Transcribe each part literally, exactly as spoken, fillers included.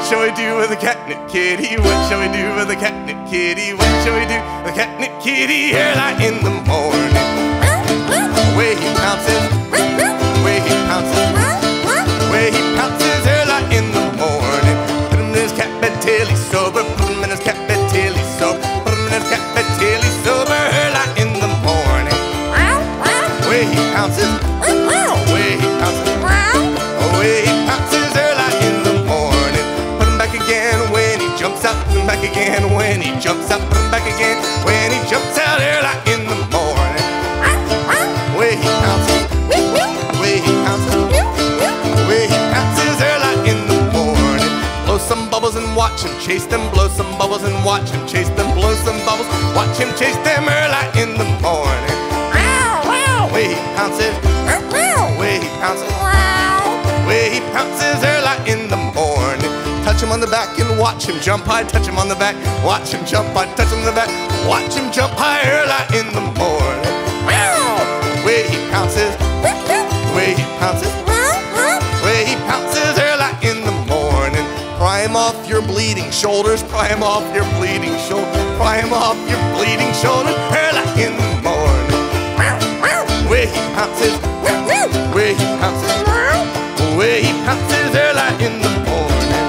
shall we do with a catnip kitty? What shall we do with a catnip kitty? What shall we do with a catnip kitty? Early in the morning, way he pounces, way he pounces, way he pounces early in the morning. Put him in his cat bed till he's sober. Put him in his cat bed till he's sober. Put him in his cat bed till he's sober. Early in the morning, way he pounces, way he pounces, way he pounces early in the morning. Put him back again when he jumps out. Put him back again when he jumps out. Put him back again when he jumps out early in the morning. Way he pounces, way he pounces, way he pounces early in the morning. Blow some bubbles and watch him chase them. Blow some bubbles and watch him chase them. Blow some bubbles, watch him chase them early in the morning. Way he pounces, way he pounces, way he pounces early in the morning. Touch him on the back and watch him jump high. Touch him on the back, watch him jump high. Touch him on the back, watch him jump high early in the morning. Way he pounces, way he pounces, way he pounces early in the morning. Pry him off your bleeding shoulders. Pry him off your bleeding shoulders. Pry him off your bleeding shoulders early in the morning. Way he pounces, way he pounces, way he pounces early in the morning.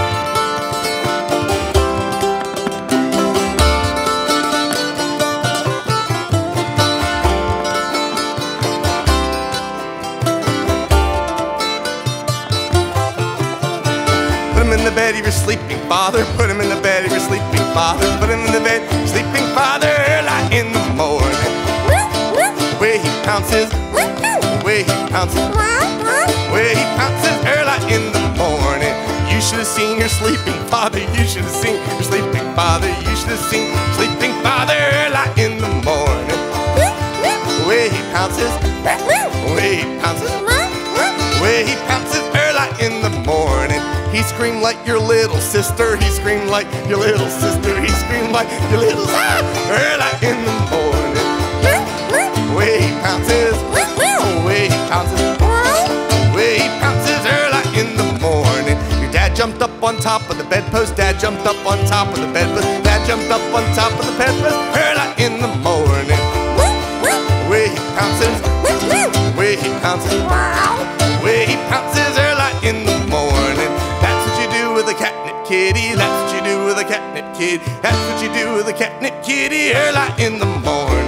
Put him in the bed of your sleeping father. Put him in the bed of your sleeping father. Put him in the bed of your sleeping father early in the morning. Way he pounces, way he pounces, way he pounces early in the morning. You should have seen your sleeping father. You should have seen your sleeping father. You should have seen your sleeping father early in the morning. Way he pounces, way he pounces, way he pounces early in the morning. He screamed like your little sister. He screamed like your little sister. He screamed like your little sister early in the morning. Way he pounces, way he pounces, way he pounces early in the morning. Your dad jumped up on top of the bedpost. Dad jumped up on top of the bedpost. Dad jumped up on top of the bedpost early in the morning. Way he pounces, way he pounces, way he pounces early in the morning. That's what you do with a catnip kitty. That's what you do with a catnip kitty. That's what you do with a catnip kitty early in the morning.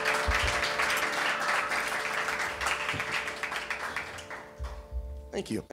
Thank you.